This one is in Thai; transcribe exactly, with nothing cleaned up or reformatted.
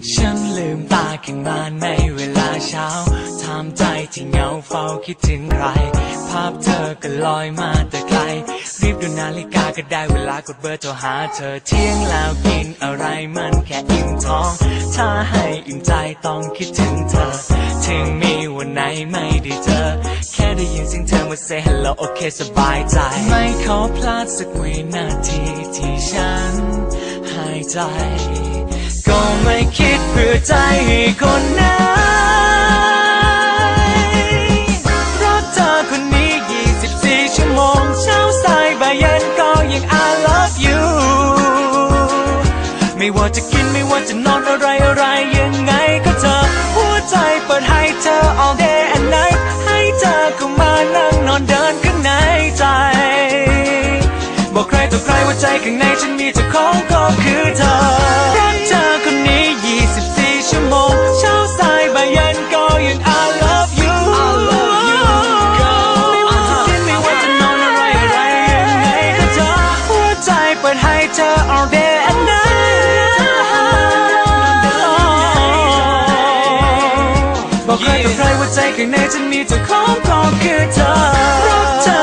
ฉันลืมตาขึ้นมาในเวลาเช้าถามใจที่เหงาเฝ้าคิดถึงใครภาพเธอก็ลอยมาแต่ไกลรีบดูนาฬิกาก็ได้เวลากดเบอร์โทรหาเธอเที่ยงแล้วกินอะไรมันแค่อิ่มท้องถ้าให้อิ่มใจต้องคิดถึงเธอถึงมีวันไหนไม่ได้เจอแค่ได้ยินเสียงเธอมา say hello โอเคสบายใจไม่ขอพลาดสักวินาทีที่ฉันหายใจก็ไม่คิดเพื่อใจให้คนไหนรักเธอคนนี้ยี่สิบสี่ชั่วโมงเช้าสายบ่ายเย็นก็ยัง I love you ไม่ว่าจะกินไม่ว่าจะนอนอะไรอะไรยังไงก็เธอหัวใจเปิดให้เธอ all day and night ให้เธอเข้ามานั่งนอนเดินข้างในใจบอกใครต่อใครว่าใจข้างในฉันมีเจ้าของก็คือเธอรักเธอคนนี้ยี่สิบสี่ชั่วโมงเช้าสายบ่ายเย็นก็ยัง I love you I love you girl ไม่ว่าจะกินไม่ว่าจะนอนอะไรอะไรยังไงก็เธอหัวใจเปิดให้เธอ all day and night บอกใครต่อใครว่าใจข้างในฉันมีเจ้าของก็คือเธอรักเธอ